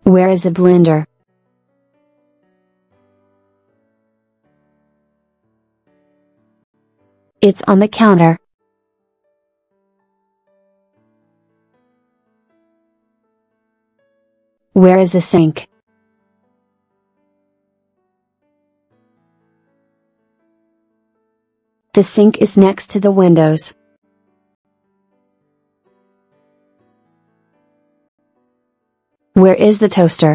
Where is the blender? It's on the counter. Where is the sink? The sink is next to the windows. Where is the toaster?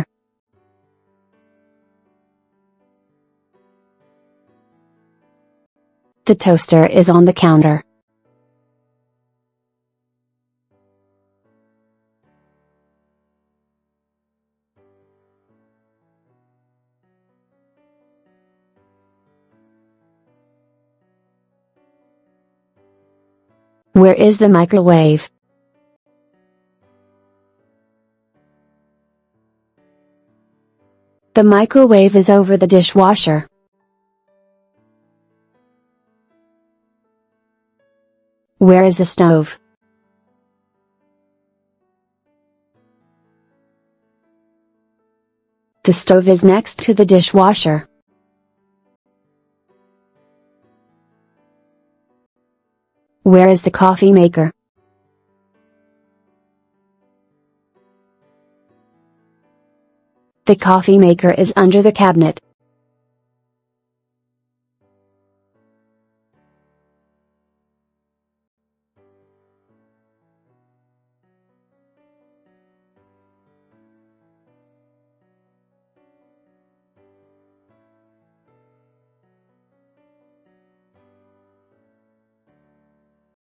The toaster is on the counter. Where is the microwave? The microwave is over the dishwasher. Where is the stove? The stove is next to the dishwasher. Where is the coffee maker? The coffee maker is under the cabinet.